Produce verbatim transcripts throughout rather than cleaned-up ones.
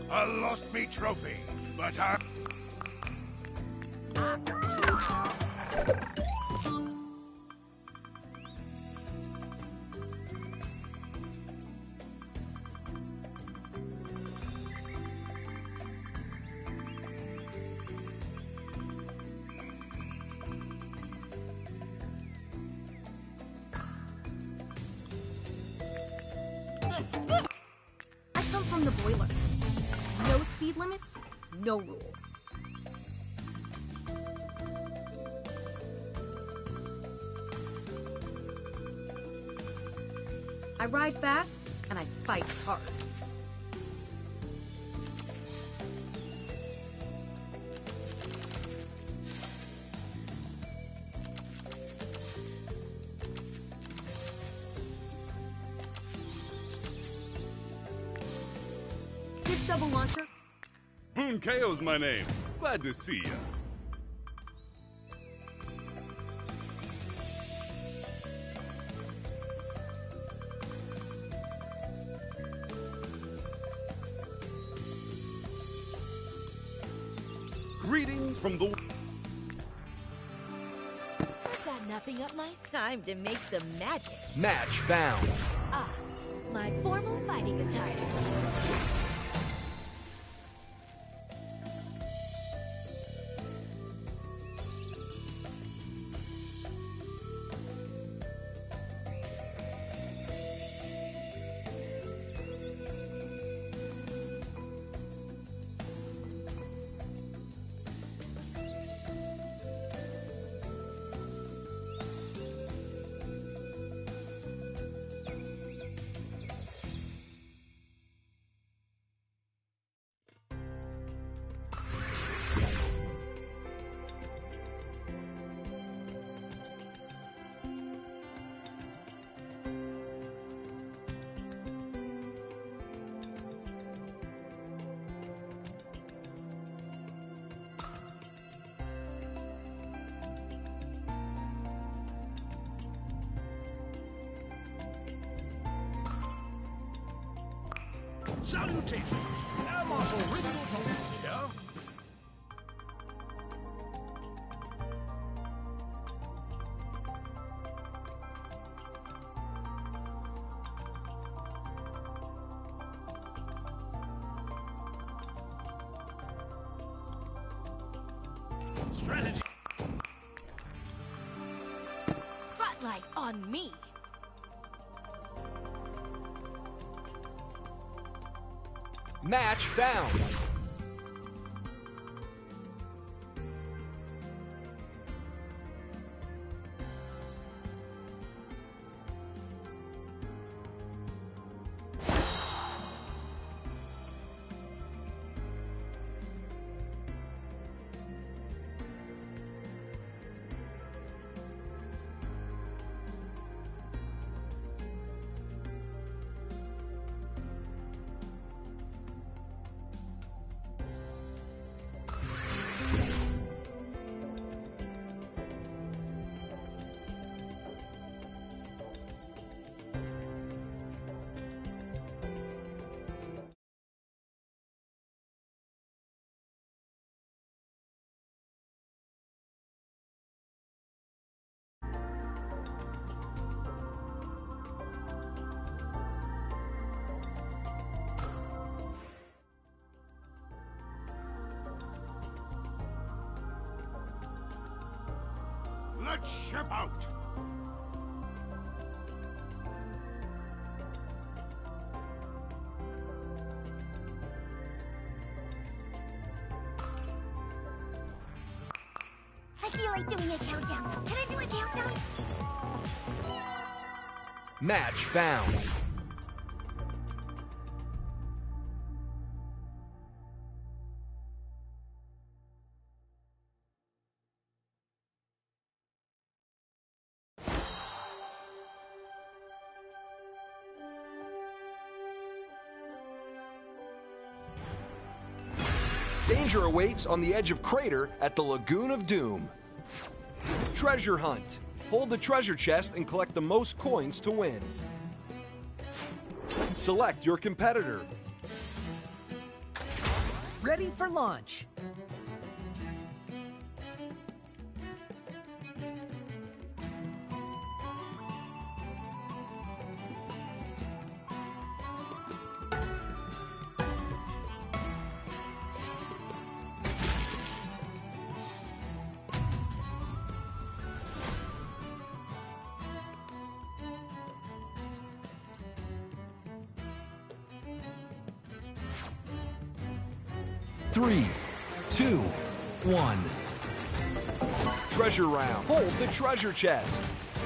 I lost me trophy, but I... I come from the boiler. No speed limits, no rules. I ride fast, and I fight hard. This double launcher... Boone K O's my name. Glad to see ya. Greetings from the... I've got nothing up my... Time to make some magic. Match found. Ah, my formal fighting attire. Salutations! Air Marshal Riddle here. Strategy. Spotlight on me. Match found. Let's ship out! I feel like doing a countdown. Can I do a countdown? Match found. Danger awaits on the edge of Crater at the Lagoon of Doom. Treasure hunt. Hold the treasure chest and collect the most coins to win. Select your competitor. ready for launch. Three, two, one. Treasure round. Hold the treasure chest.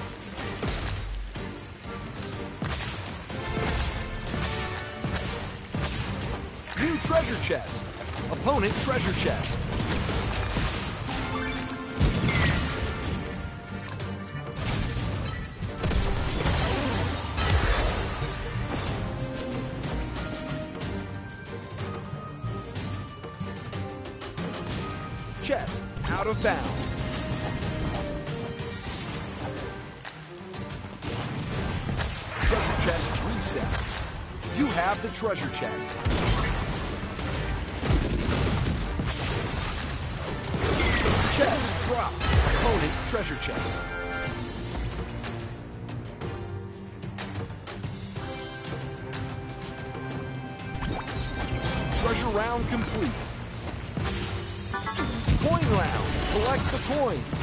New treasure chest. Opponent treasure chest. Chest out of bounds. Treasure chest reset. You have the treasure chest. Chest drop. Opponent treasure chest. Treasure round complete. Coin round. Collect the coins.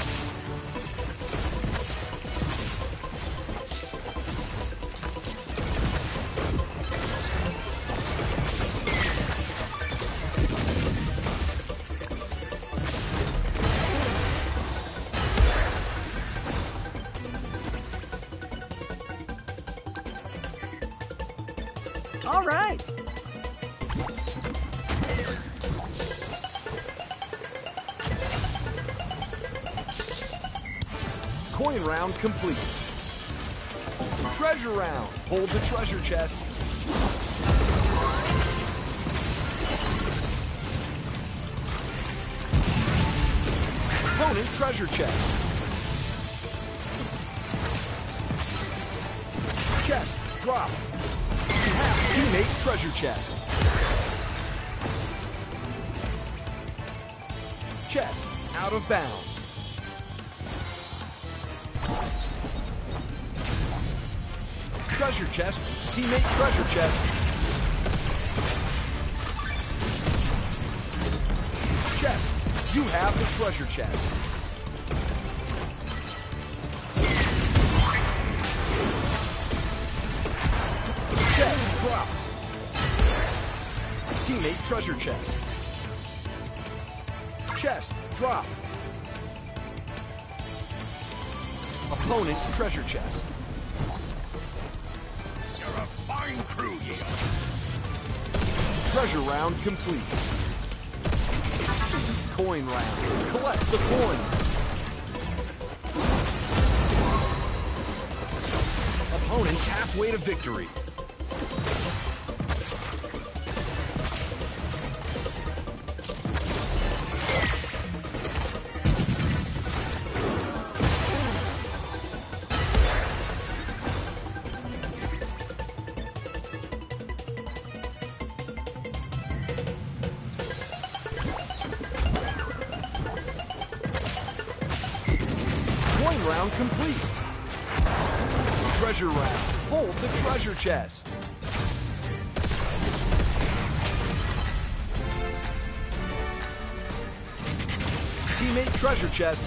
All right. Coin round complete. Treasure round. Hold the treasure chest. Opponent treasure chest. Chest drop. You have teammate treasure chest. Chest out of bounds. Treasure chest, teammate treasure chest. Chest, you have the treasure chest. Chest drop. Teammate treasure chest. Chest drop. Opponent treasure chest. You're a fine crew, ye are. Treasure round complete. Coin round. Collect the coins. Opponents halfway to victory. Coin round complete. Treasure round. Hold the treasure chest. Teammate treasure chest.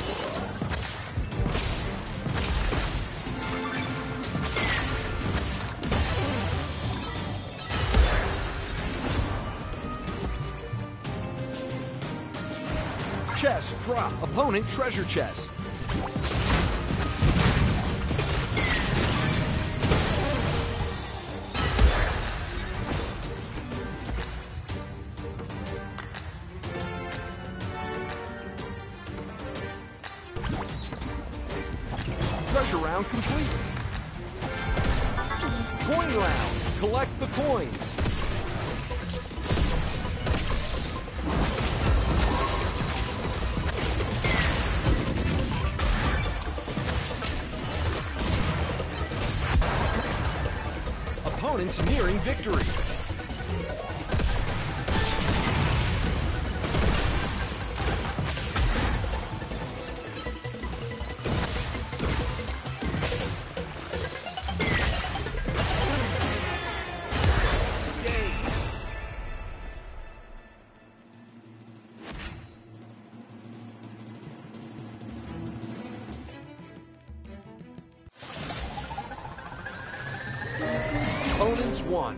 Chest drop. Opponent treasure chest. Treasure round complete. Coin round. Collect the coins. Opponents nearing victory. one.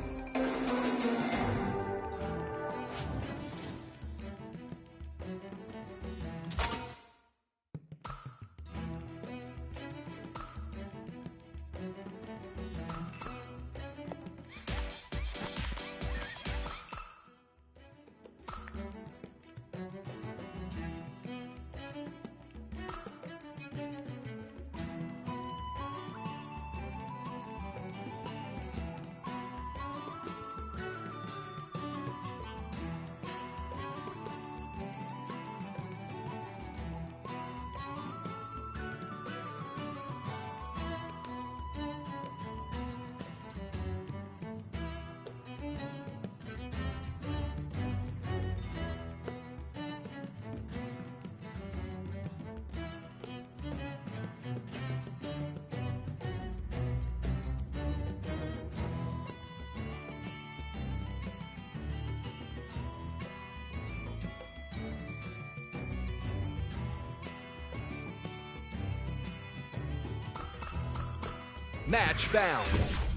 Match found.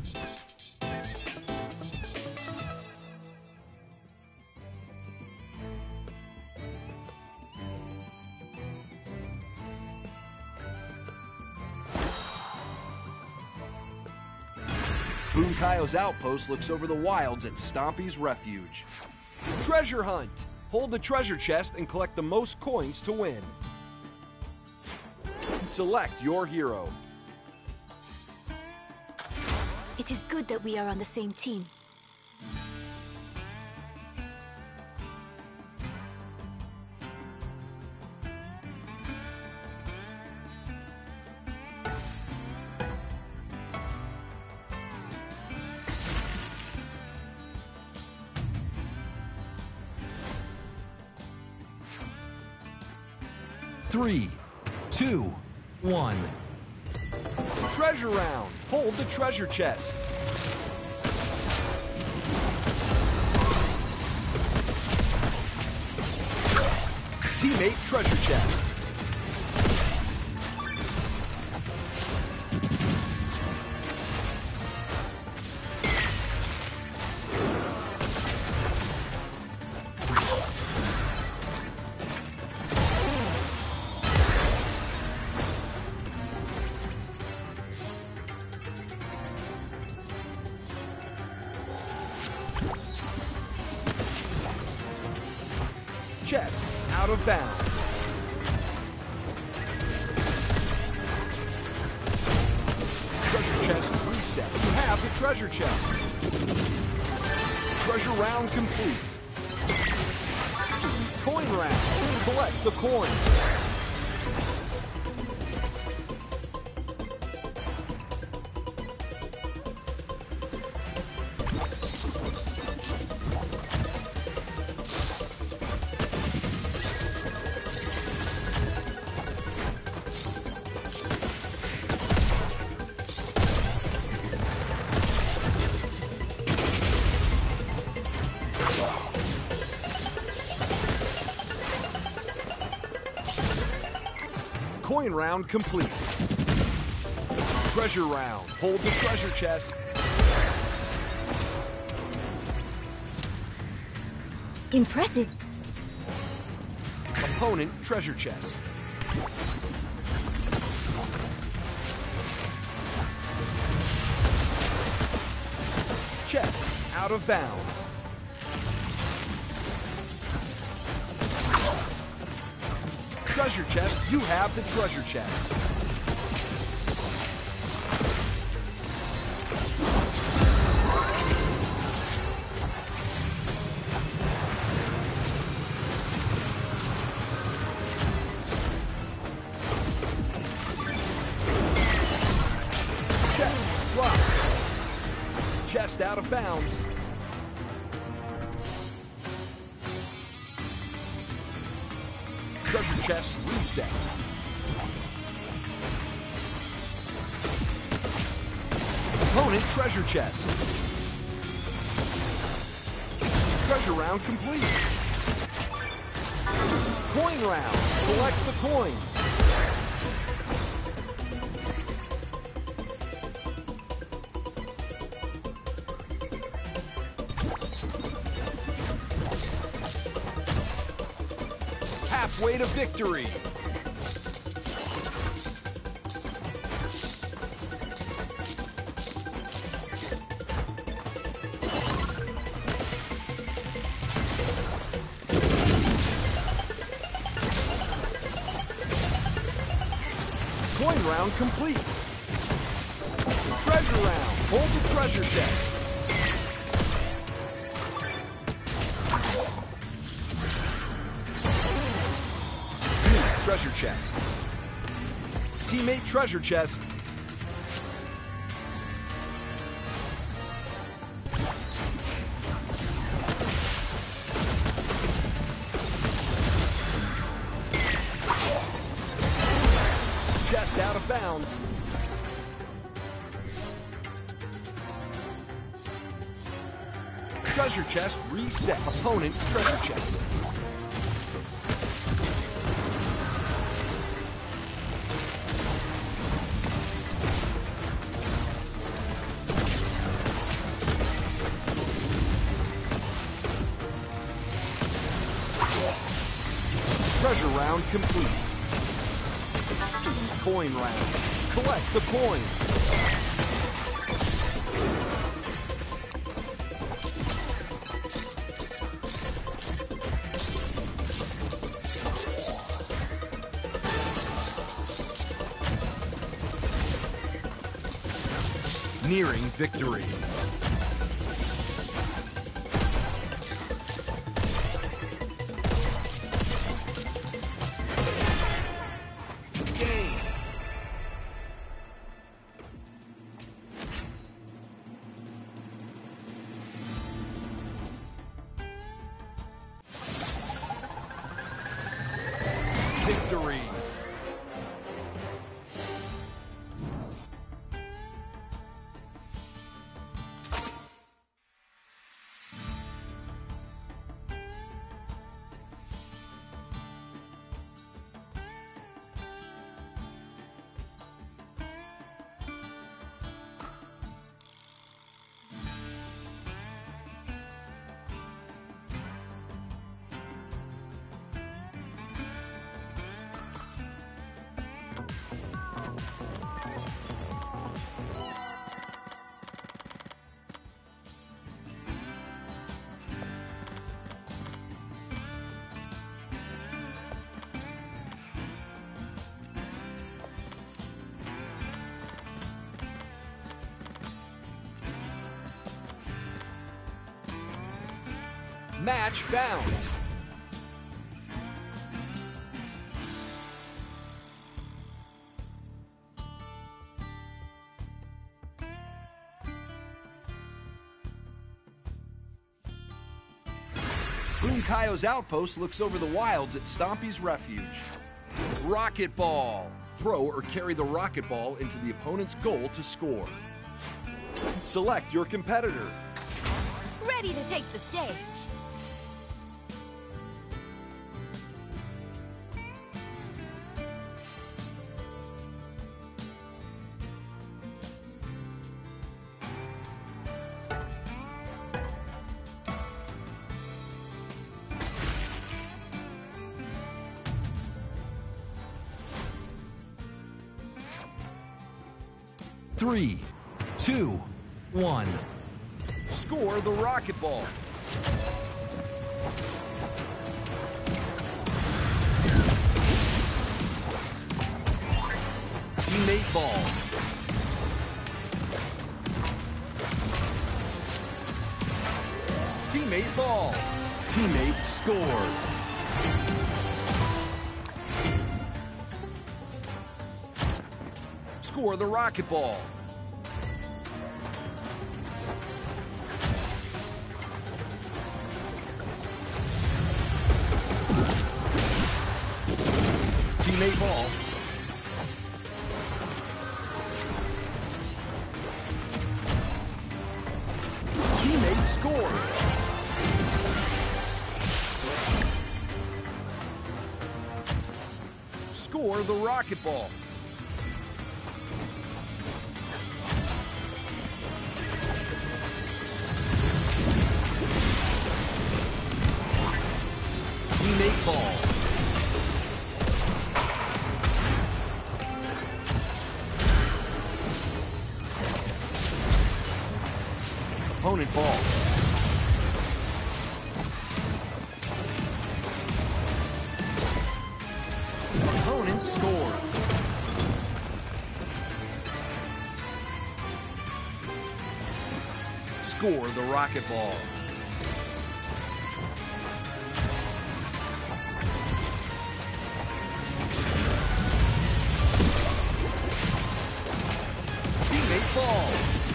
Bunkaio's outpost looks over the wilds at Stompy's refuge. Treasure hunt! Hold the treasure chest and collect the most coins to win. Select your hero. It is good that we are on the same team. Three, two, one. Treasure round. Hold the treasure chest. Teammate treasure chest. Chest out of bounds. Treasure chest reset. You have the treasure chest. Treasure round complete. Coin round. Collect the coins. Coin round complete. Treasure round. Hold the treasure chest. Impressive. Opponent treasure chest. Chest out of bounds. Treasure chest, you have the treasure chest. Chest dropped. Chest out of bounds. Treasure chest reset. Opponent treasure chest. Treasure round complete. Coin round. Collect the coins. halfway to victory. Coin round complete. Treasure round. Hold the treasure chest. Treasure chest. Teammate treasure chest. Chest out of bounds. Treasure chest reset. Opponent treasure chest. Treasure round complete. Coin round. Collect the coins. Nearing victory. Victory. Match found. Boom Kaio's outpost looks over the wilds at Stompy's refuge. Rocket ball. Throw or carry the rocket ball into the opponent's goal to score. Select your competitor. Ready to take the stage. Three, two, one. Score the rocket ball. Teammate ball. Teammate ball. Teammate scores. Score the rocket ball. Teammate ball. Teammate scores. Score the rocket ball. Teammate ball. ball. Opponent scores. Score the rocket ball. Teammate ball.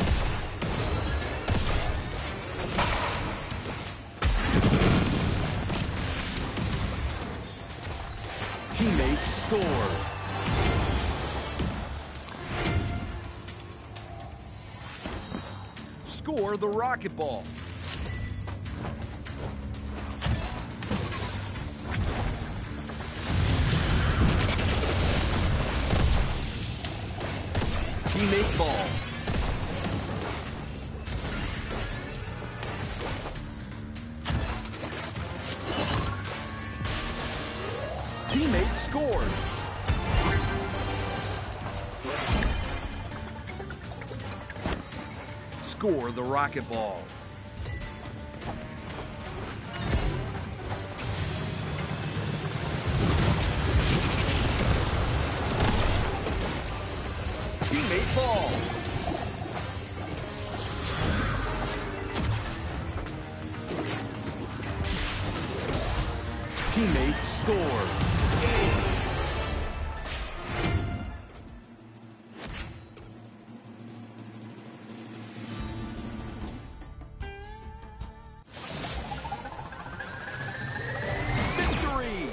Teammate score. Score the rocket ball. Teammate ball. Teammate scored. Score the rocket ball. Teammate ball. Teammate scored. Victory!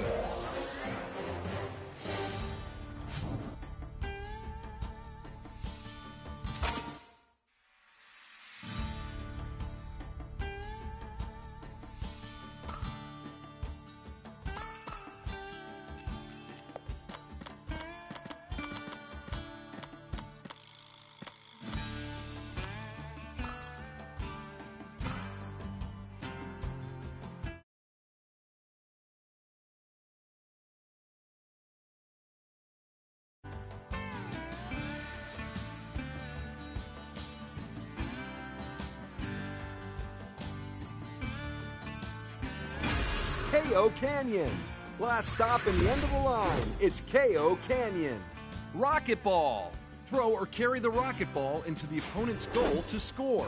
K O Canyon. Last stop in the end of the line. It's K O Canyon. Rocket ball. Throw or carry the rocket ball into the opponent's goal to score.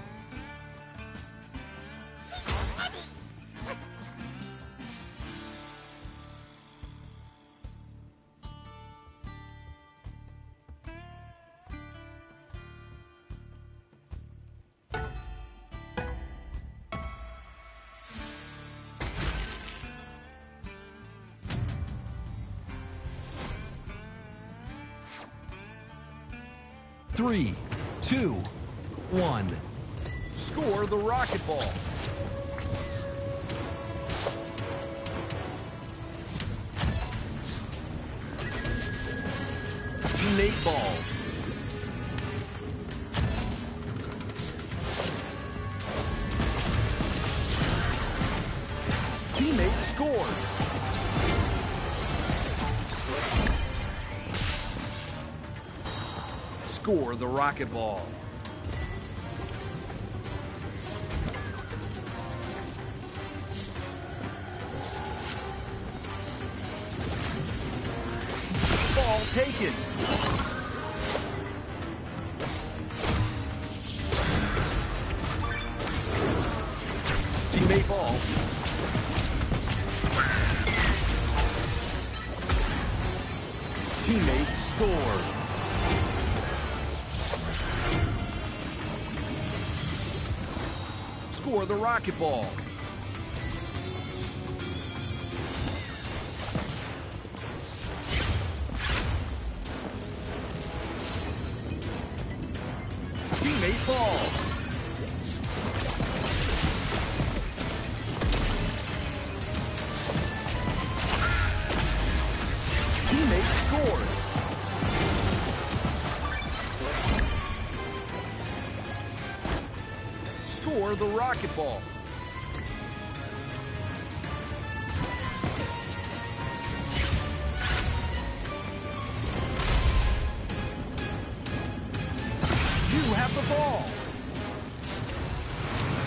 Three, two, one. Score the rocket ball. Teammate ball. Teammate scores. Score the rocket ball. Ball taken. Teammate ball. Teammate scored. Score the rocket ball. Teammate ball. Teammate scored. Score the rocket ball. You have the ball.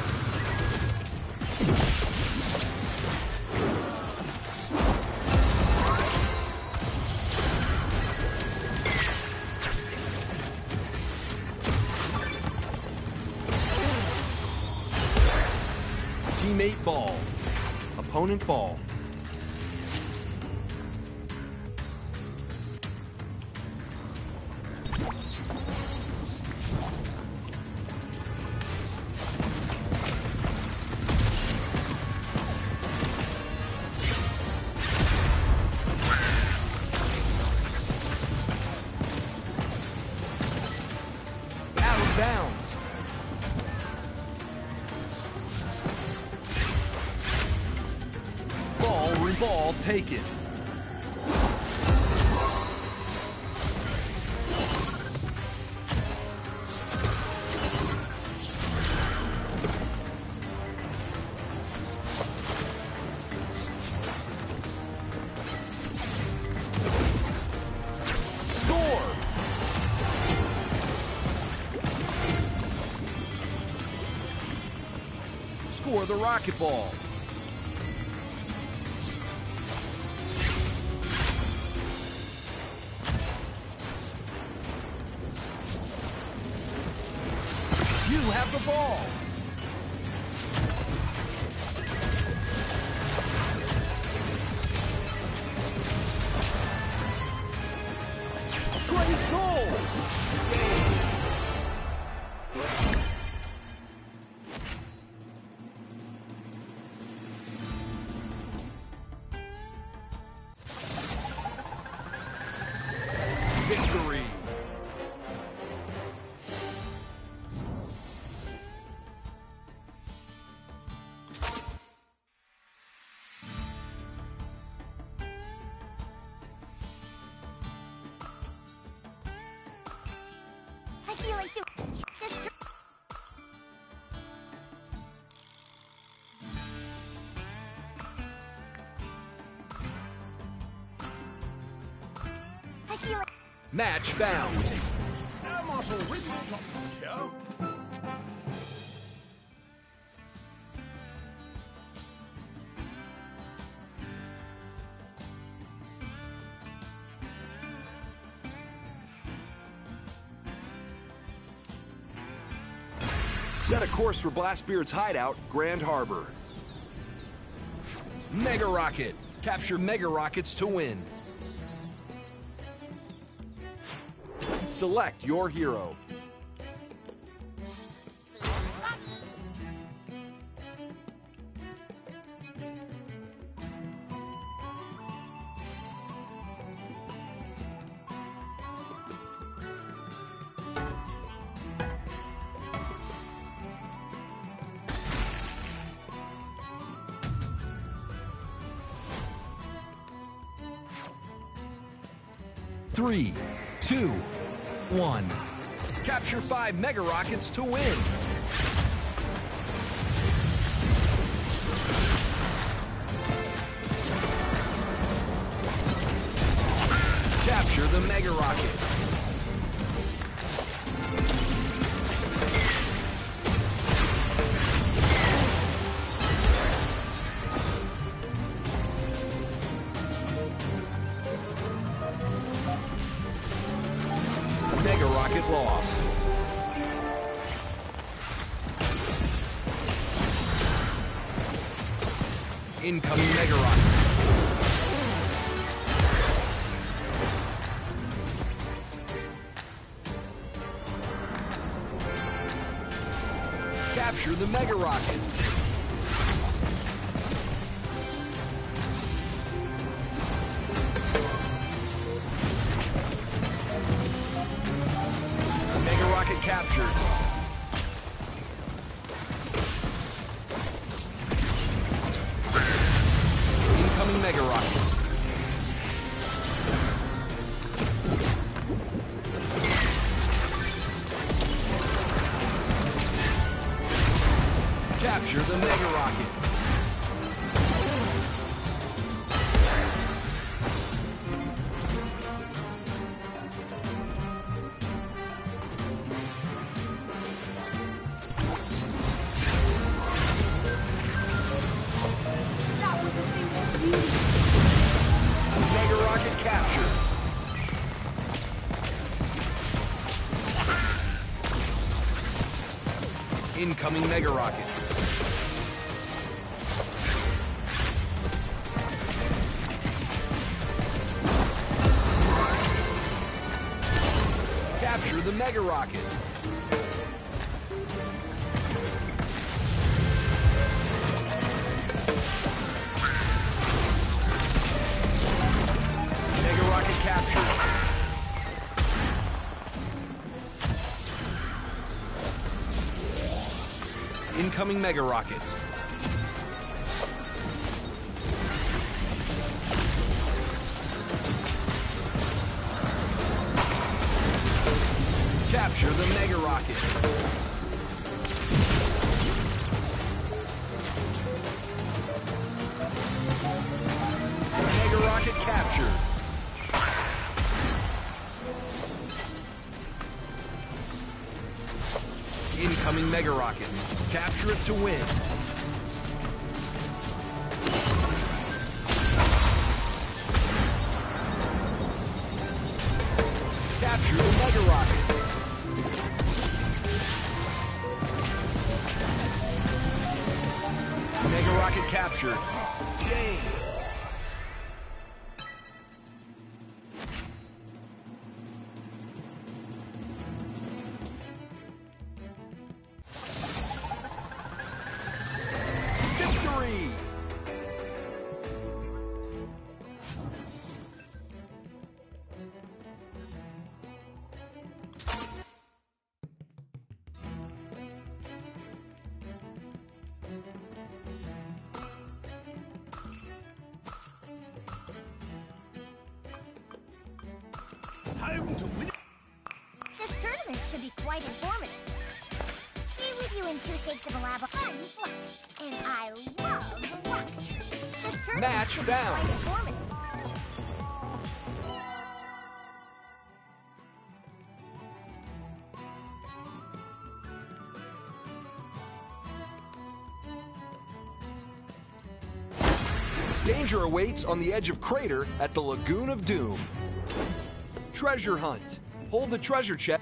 eight ball. Opponent ball. Out of bounds. Ball, reball, take it. Score! Score the rocket ball. You have the ball. Great goal! Victory! I feel like doing this. I feel like Match found. Air Marshal with you, top notch here. Set a course for Blastbeard's hideout, Grand Harbor. Mega Rocket. Capture Mega Rockets to win. Select your hero. Three, two, one. Capture five Mega Rockets to win. Capture the Mega Rocket. Mega Rocket lost. Incoming Mega Rocket. Capture the Mega Rocket. Mega Rocket captured. Incoming Mega Rocket. Capture the Mega Rocket. That was a thing of beauty. Mega Rocket captured. Incoming Mega Rocket. the Mega Rocket. Mega Rocket captured. Incoming Mega Rocket. Capture the Mega Rocket. Mega Rocket captured. Incoming Mega Rocket. Capture it to win. Capture the Mega Rocket. Mega Rocket captured. Game. Victory! Time to win. This tournament should be quite informative. Be with you in two shakes of a lava fun flux. And I love rocketry. This tournament Match should down. be quite informative. Danger awaits on the edge of Crater at the Lagoon of Doom. Treasure hunt. Hold the treasure chest.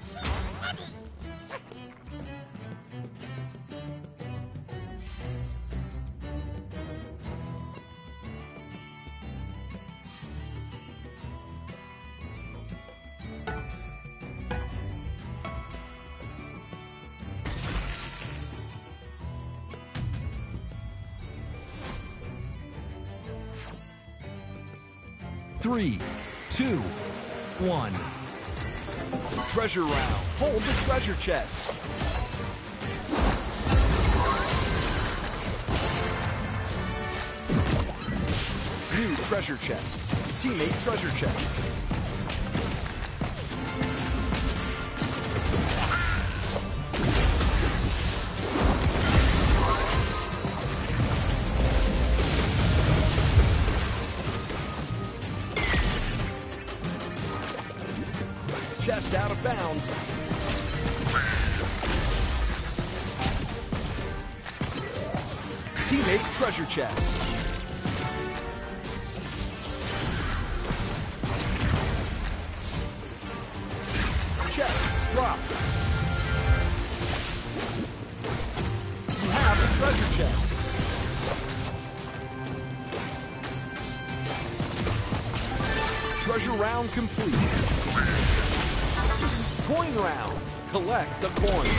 Three, two, one. Treasure round. Hold the treasure chest. New treasure chest. Teammate treasure chest. Chest out of bounds. Teammate treasure chest. Chest drop. You have the treasure chest. Treasure round complete. Coin round. Collect the coin.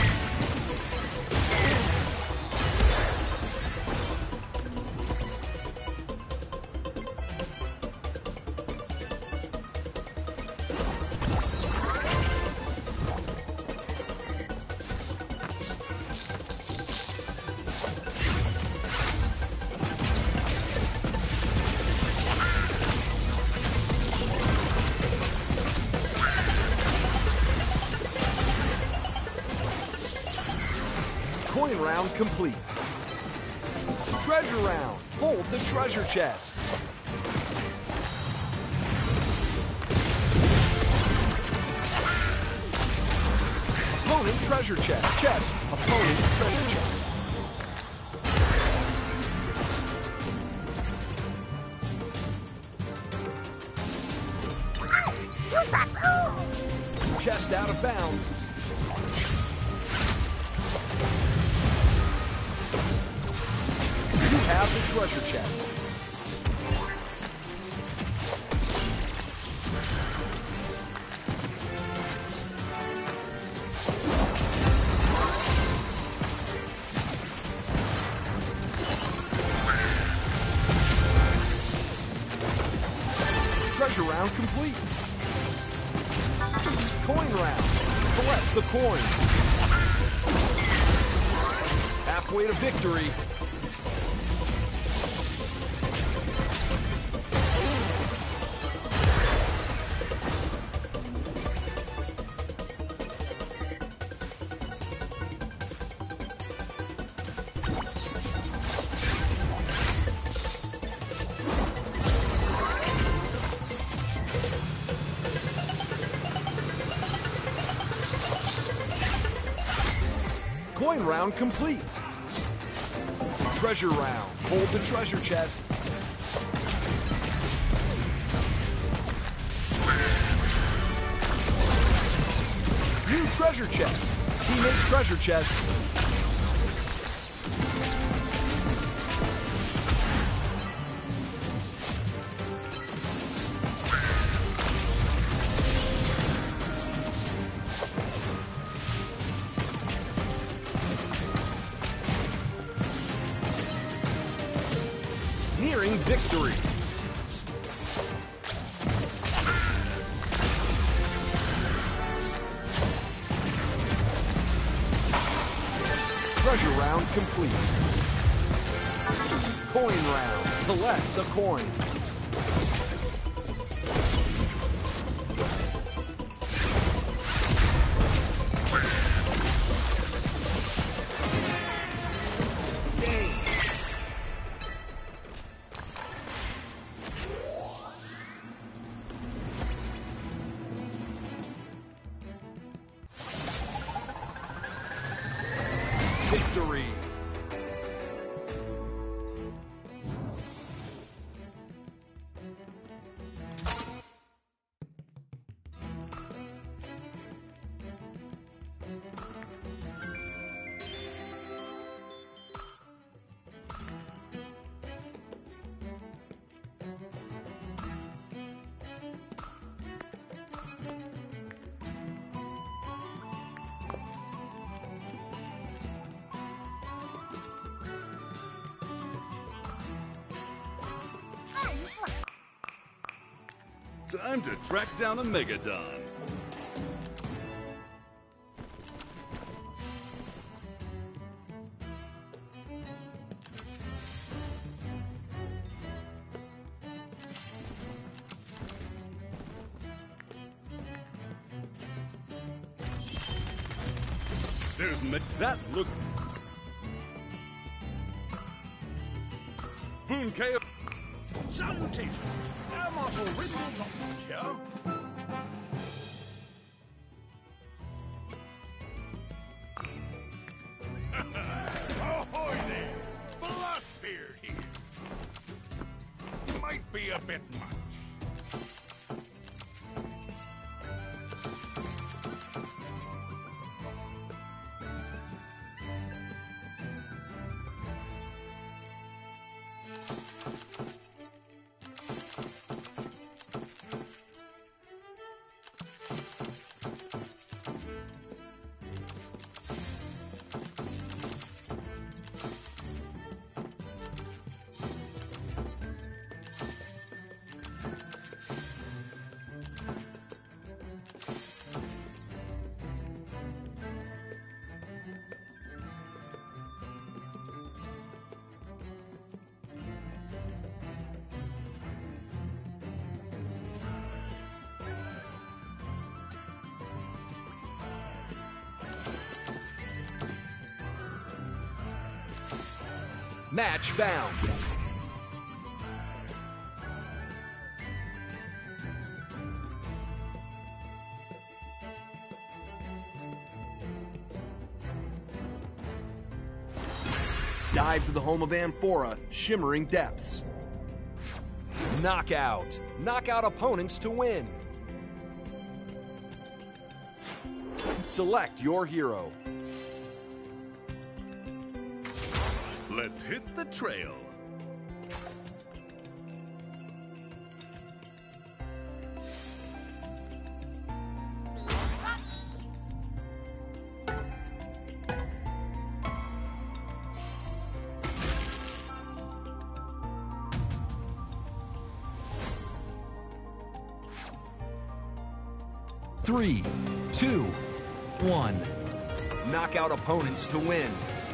Coin round complete. Treasure round. Hold the treasure chest. Opponent treasure chest. Chest. Opponent treasure chest. Chest out of bounds. You have the treasure chest. Treasure round complete. Coin round. Collect the coin. Halfway to victory. Coin round complete. Treasure round. Hold the treasure chest. New treasure chest. Teammate treasure chest. Nearing victory. Treasure round complete. Coin round. Collect the coin. Victory! Time to track down a Megadon. There's Me- that looks... Boon K O. Salutations! Air Marshal Ridley Tompkins here. Ahoy there! Blastbeard here. Might be a bit much. Match found. Dive to the home of Amphora, Shimmering Depths. Knockout. Knock out opponents to win. Select your hero. Let's hit the trail. Three, two, one. Knock out opponents to win.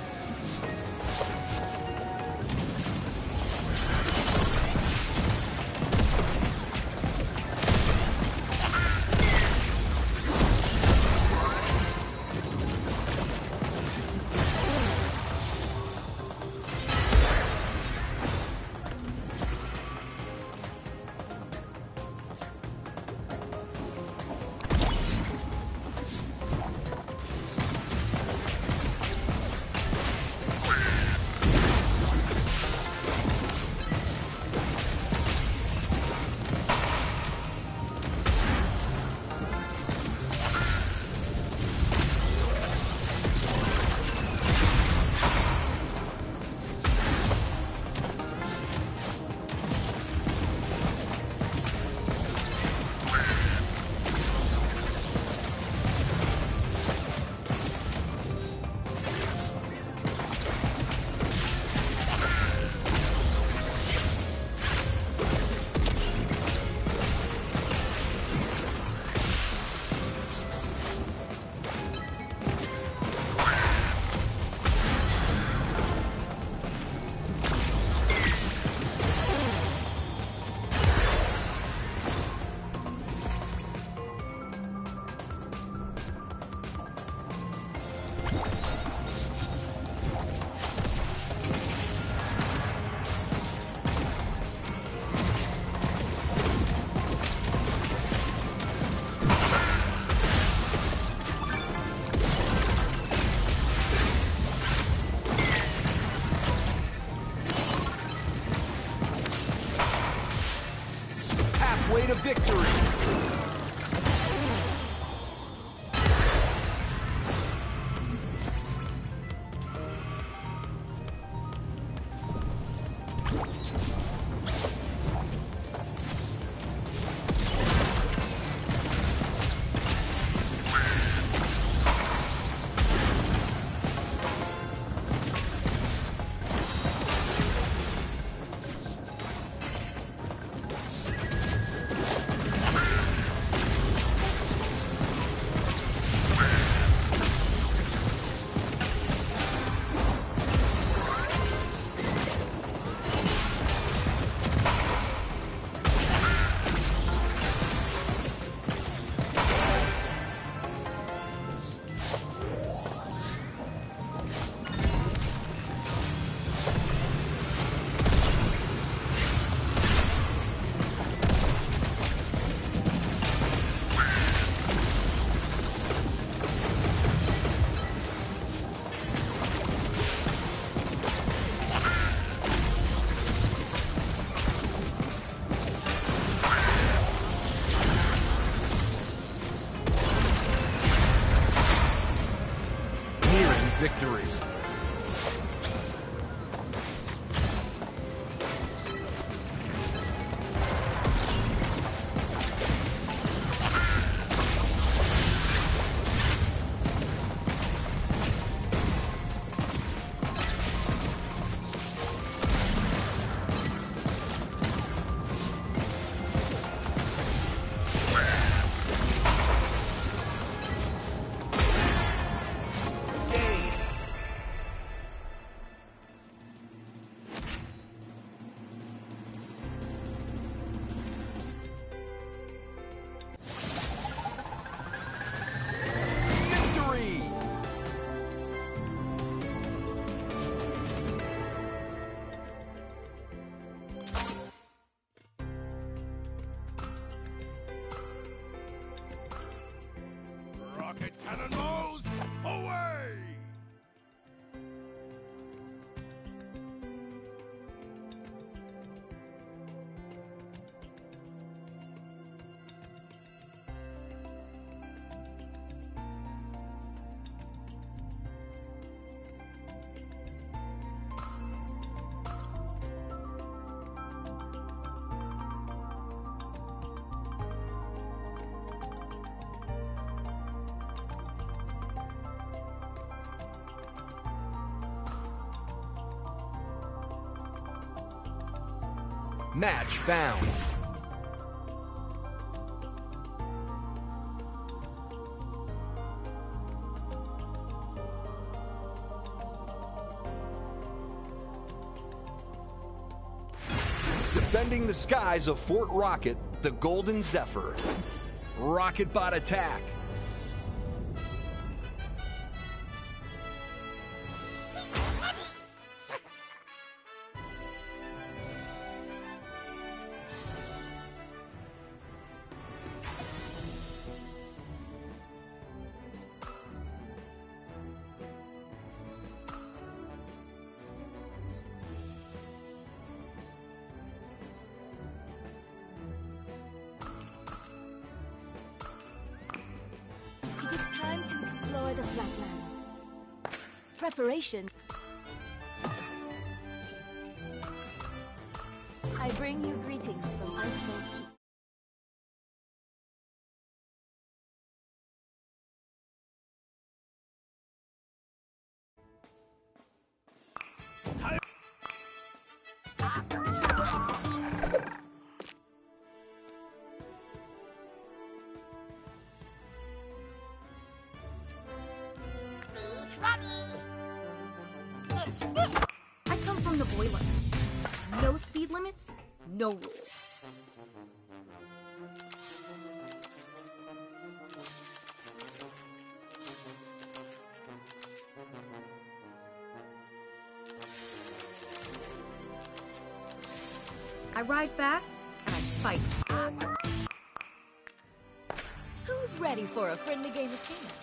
Way to victory! Victory. Rocket cannonballs, away! Match found. Defending the skies of Fort Rocket, the Golden Zephyr. Rocket bot attack. It is time to explore the flatlands. Preparation. I bring you greetings from Iceland Keep. I come from the boiler. No speed limits, no rules. I ride fast, and I fight. Who's ready for a friendly game of chance?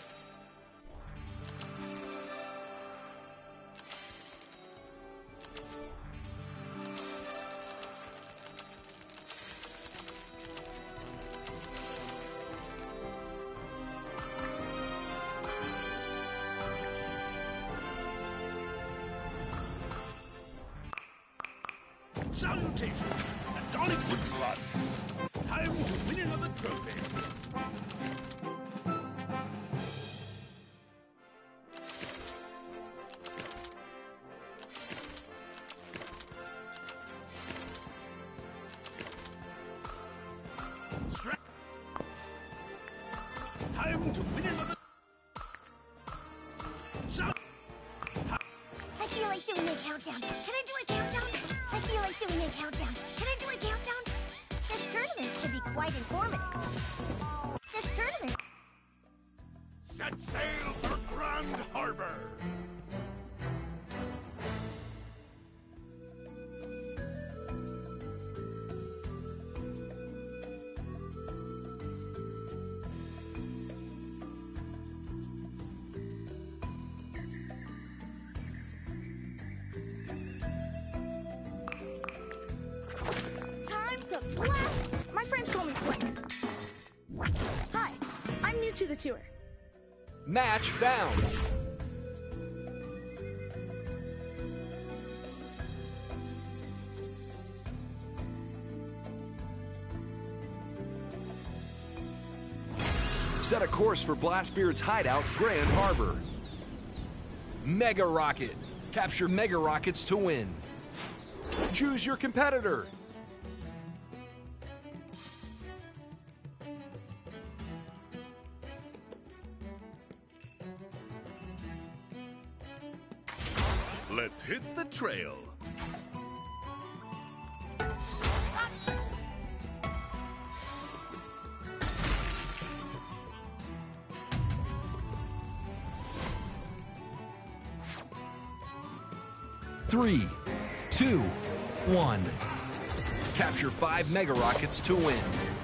Salutations! A jolly good fun! Time to win another trophy! Stra- Time to win another... Sal- I feel like doing a countdown. Can I do a countdown? I feel like doing a countdown. Can I do a countdown? This tournament should be quite informative. This tournament... Set sail for Grand Harbor! Time to blast! My friends call me Flick. Hi, I'm new to the tour. Match found. Set a course for Blastbeard's hideout, Grand Harbor. Mega Rocket. Capture Mega Rockets to win. Choose your competitor. Let's hit the trail. Three, two, one. Capture five Mega Rockets to win.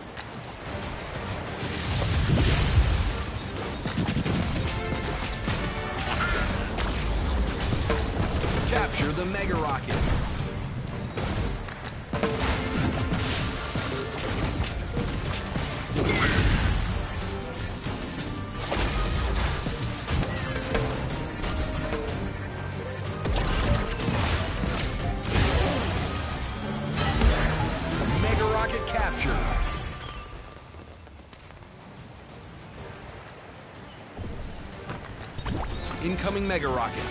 Capture the Mega Rocket. Mega Rocket capture. Incoming Mega Rocket.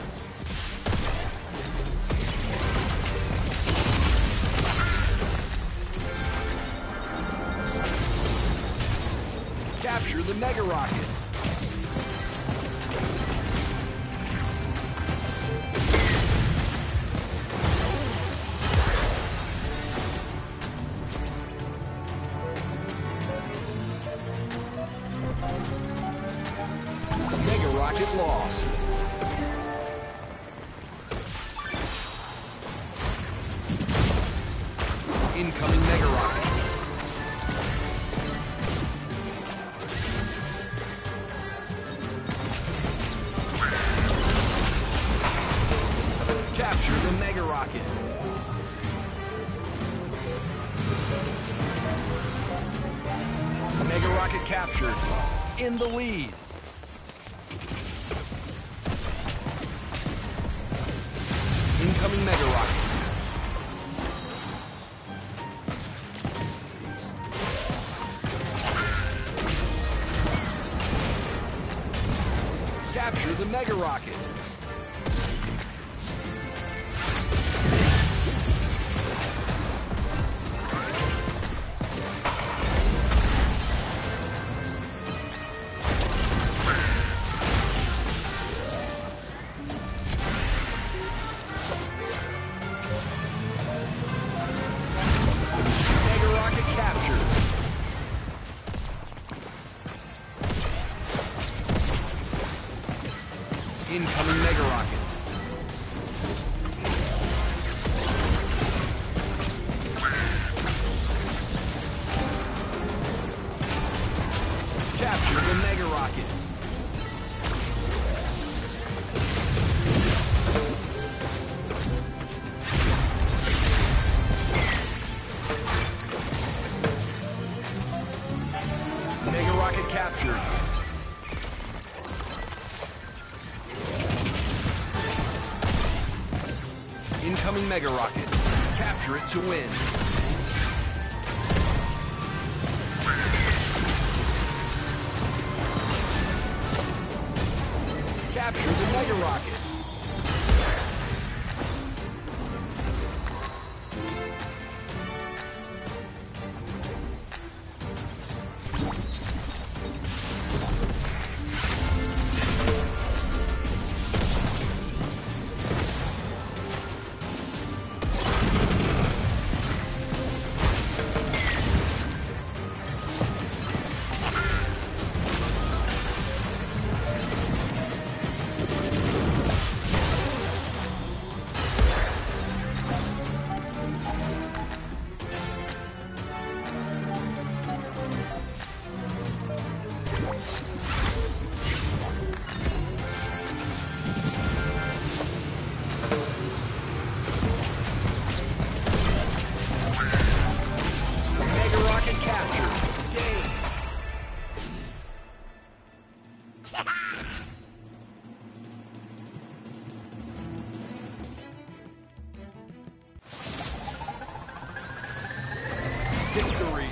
Capture the Mega Rocket. Rocket lost. Incoming Mega Rocket. Capture the Mega Rocket. Mega Rocket captured. In the lead. Incoming Mega Rocket. Capture the Mega Rocket. Mega Rocket captured. Incoming Mega Rocket. Capture the Mega Rocket. Mega Rocket captured. Incoming Mega Rocket. Capture it to win. Capture the Mega Rocket. Mega Rocket captured. Game. Victory.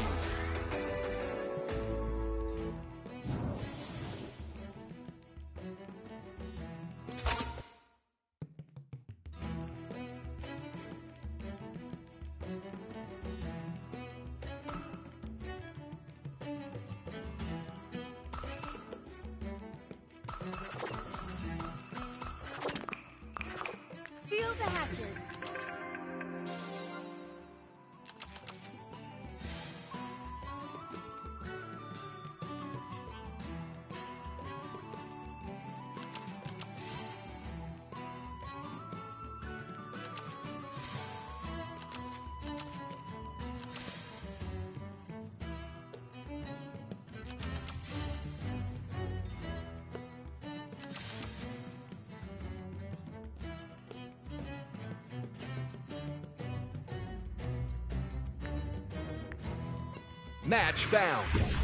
Seal the hatches. Match found.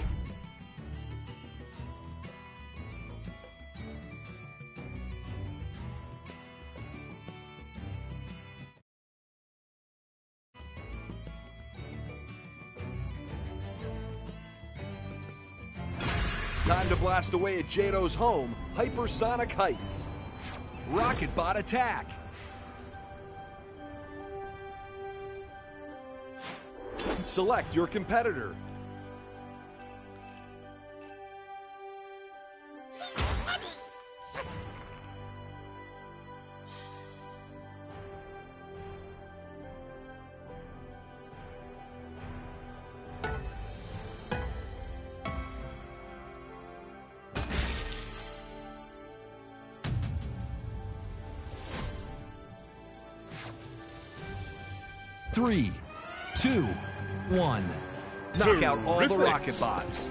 Time to blast away at Jado's home, Hypersonic Heights. Rocket Bot attack. Select your competitor. Three, two, one. Knock out all the Terrific. rocket bots.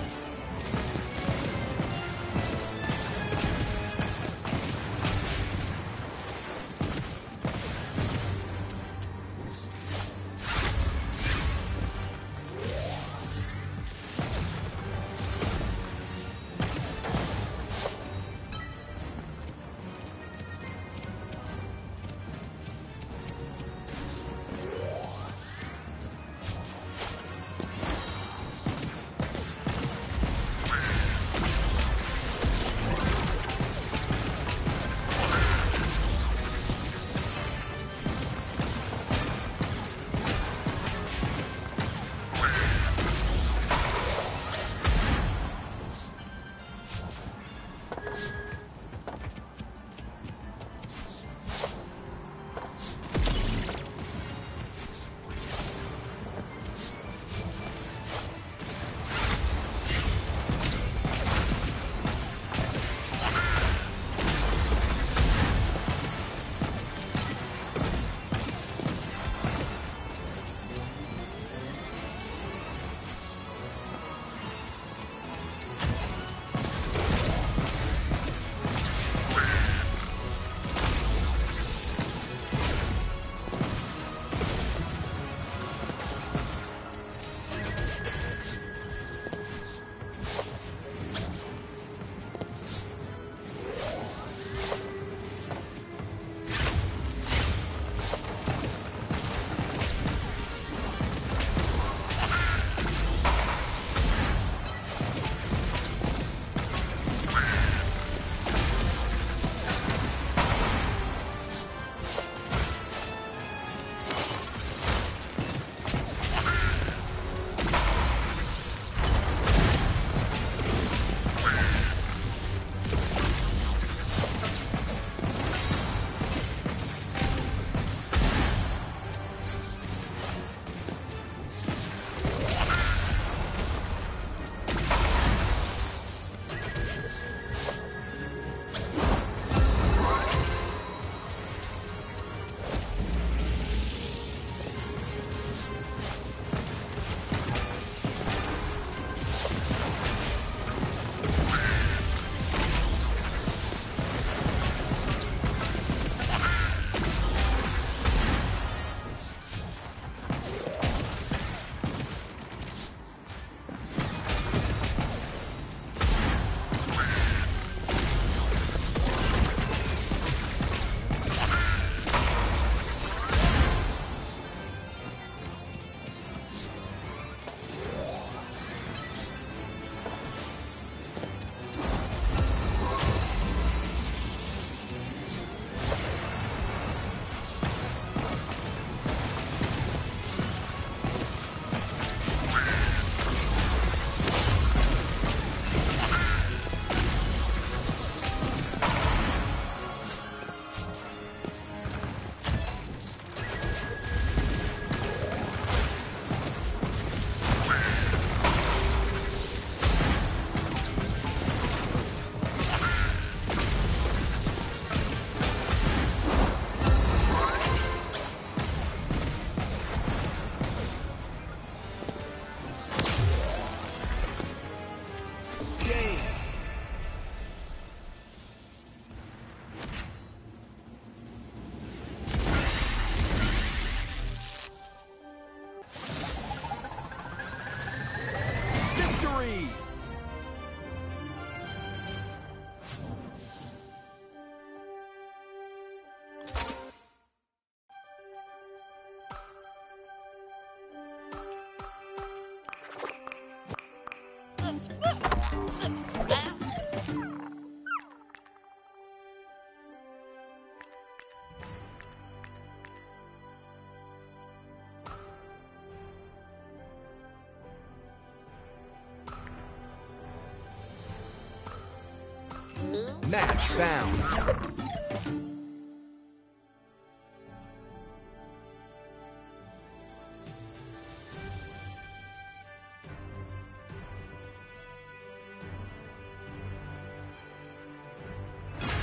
Match found.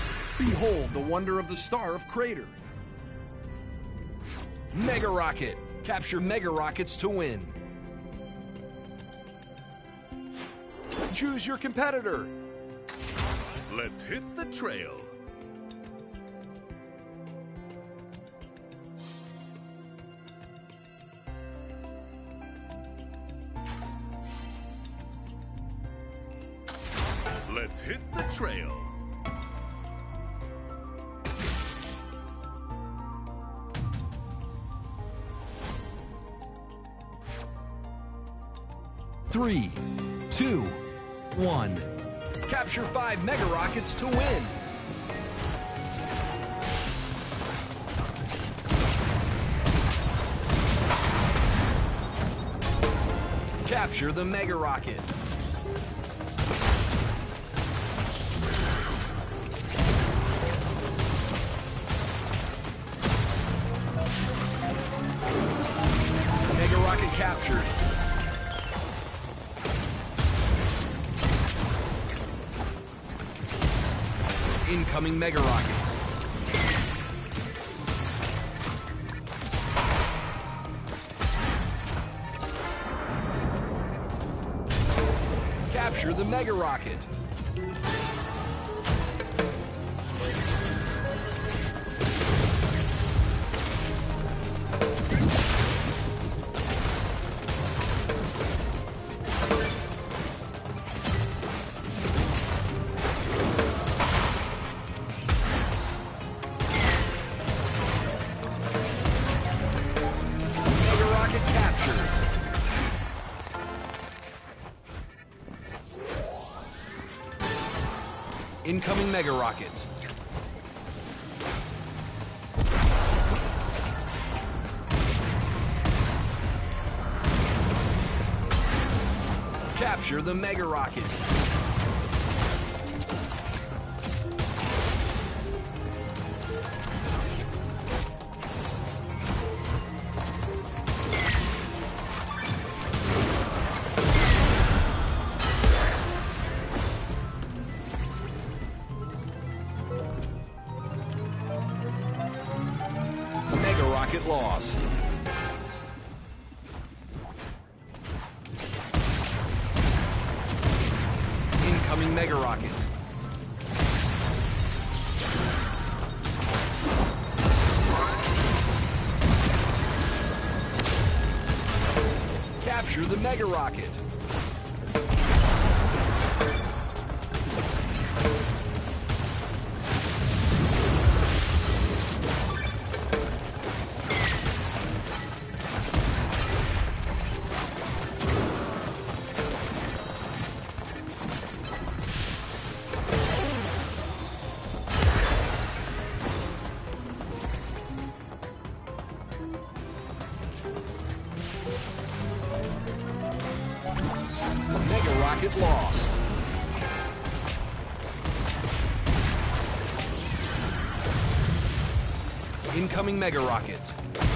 Behold the wonder of the star of Crater. Mega Rocket. Capture Mega Rockets to win. Choose your competitor. Let's hit the trail. Let's hit the trail. Three, two, one. Capture five Mega Rockets to win. Capture the Mega Rocket. Mega Rocket captured. Incoming Mega Rocket. Capture the Mega Rocket. Incoming Mega Rocket. Capture the Mega Rocket. Rocket lost. Incoming Mega Rocket. Capture the Mega Rocket. Mega Rocket lost. Incoming Mega Rocket.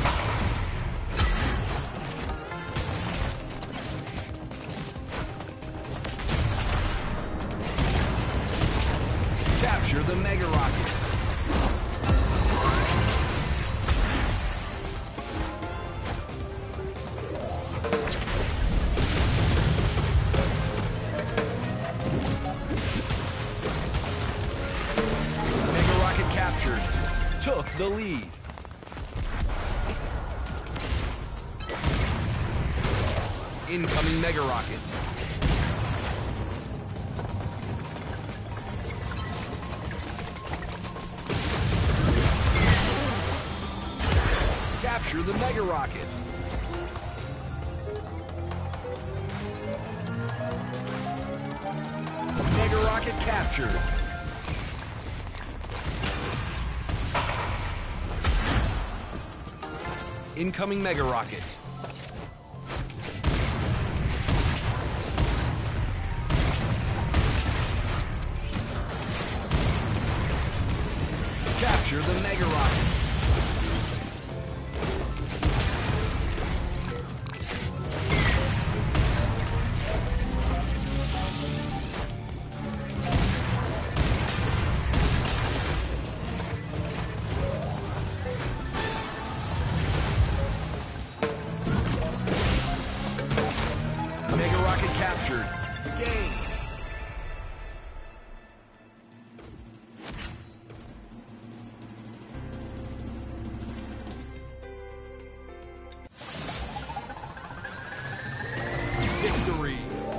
Capture the Mega Rocket. Captured. Took the lead. Incoming Mega Rocket. Capture the Mega Rocket. Mega Rocket captured. Incoming Mega Rocket. Capture the Mega Rocket. captured. Game. Victory.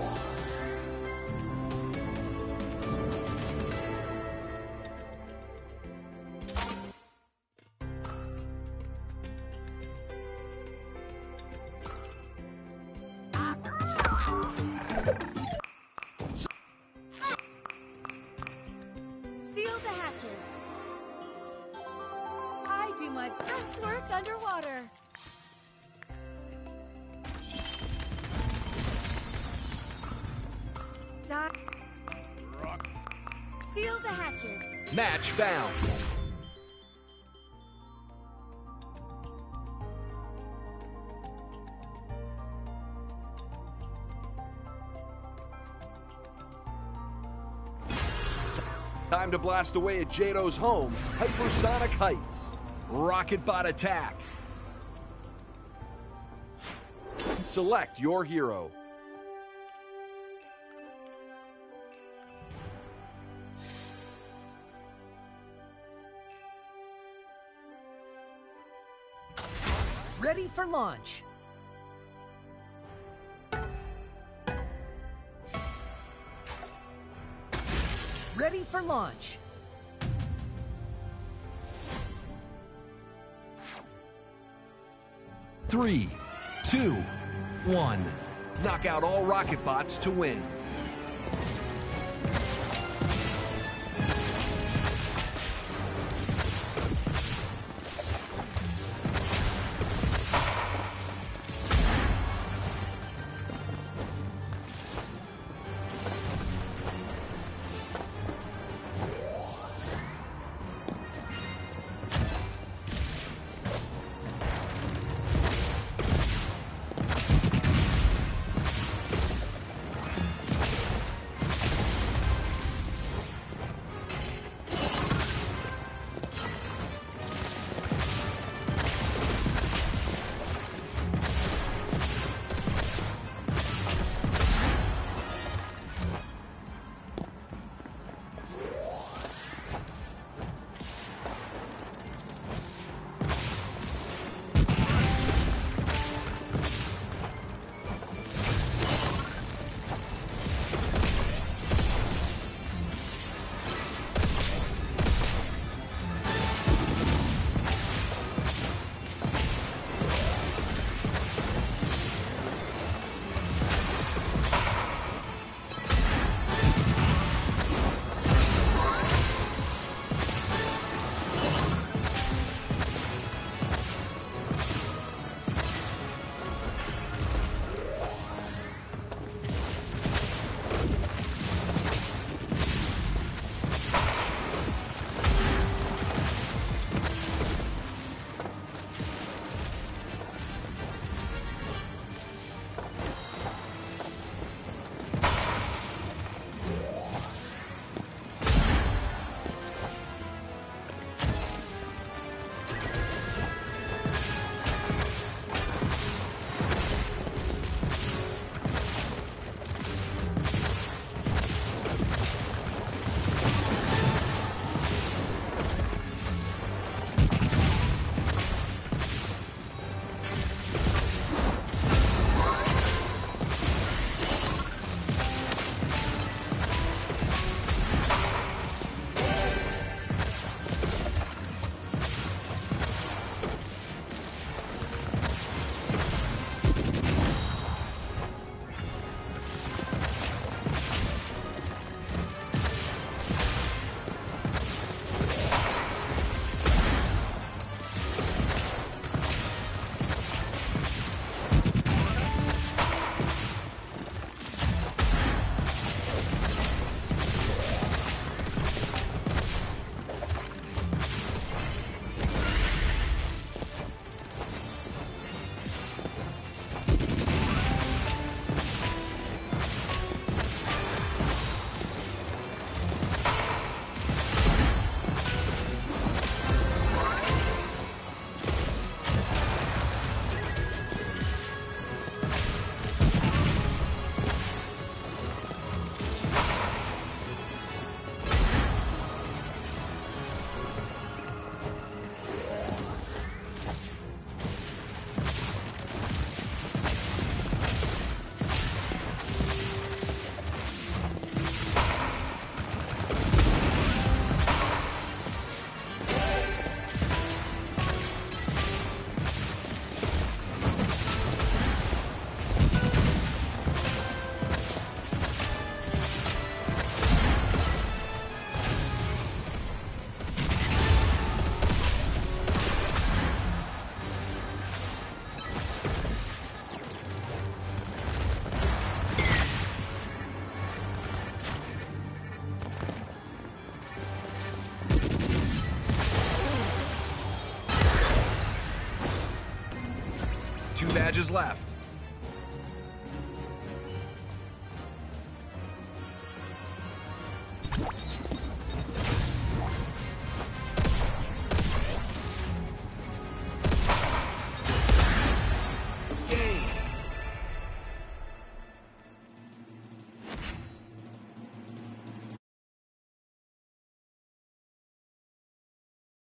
Seal the hatches. I do my best work underwater. Di- Rock. Seal the hatches. Match found. Time to blast away at Jado's home, Hypersonic Heights. Rocket bot attack. Select your hero. Ready for launch. Ready for launch. Three, two, one. Knock out all rocket bots to win. Two badges left.